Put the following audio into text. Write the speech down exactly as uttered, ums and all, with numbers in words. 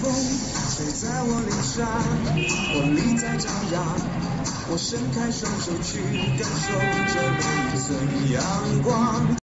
风吹在我脸上，活力在张扬。我伸开双手去感受这每一寸阳光。